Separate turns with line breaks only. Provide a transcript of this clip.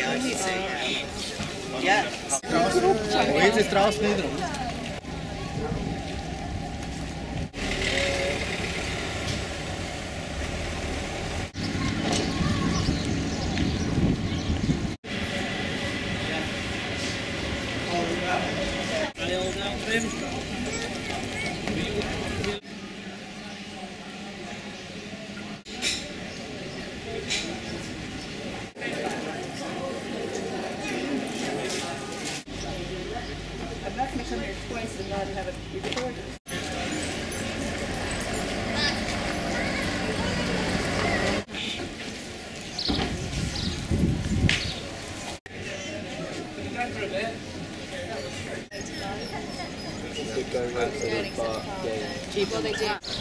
Ja.
Hoe heet de straat verder?
I'm not going to come here twice and not have it recorded.
Going out to the park game.
Well, they did.